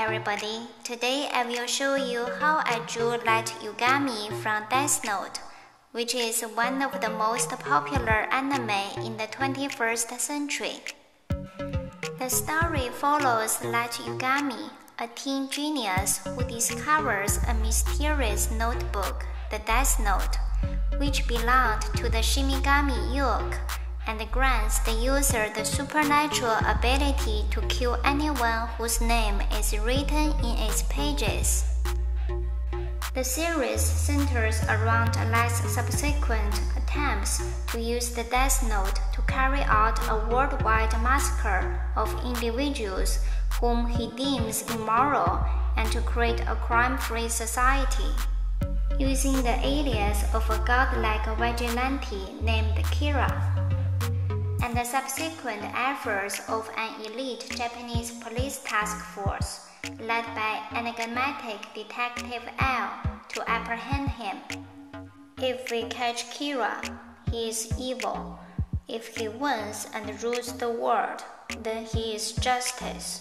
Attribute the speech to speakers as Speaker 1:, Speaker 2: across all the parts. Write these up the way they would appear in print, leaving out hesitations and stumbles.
Speaker 1: everybody, today I will show you how I drew Light Yagami from Death Note, which is one of the most popular anime in the 21st century. The story follows Light Yagami, a teen genius who discovers a mysterious notebook, the Death Note, which belonged to the Shinigami Yuke, and grants the user the supernatural ability to kill anyone whose name is written in its pages. The series centers around Light's subsequent attempts to use the Death Note to carry out a worldwide massacre of individuals whom he deems immoral and to create a crime-free society. Using the alias of a godlike vigilante named Kira, and the subsequent efforts of an elite Japanese police task force led by enigmatic Detective L to apprehend him. If we catch Kira, he is evil. If he wins and rules the world, then he is justice.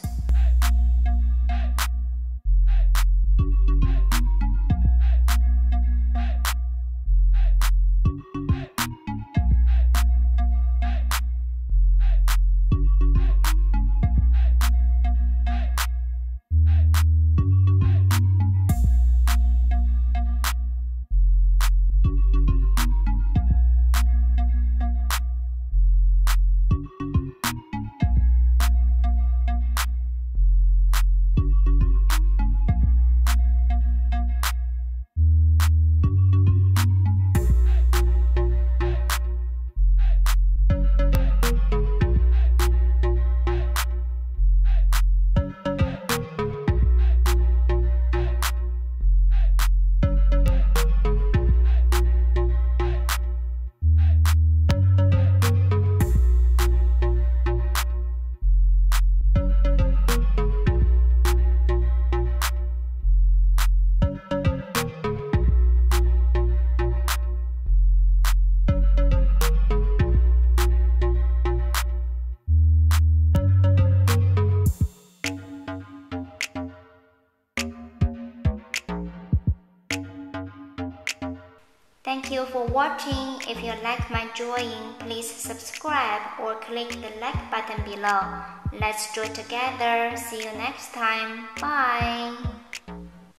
Speaker 1: Thank you for watching. If you like my drawing, please subscribe or click the like button below. Let's draw together. See you next time. Bye.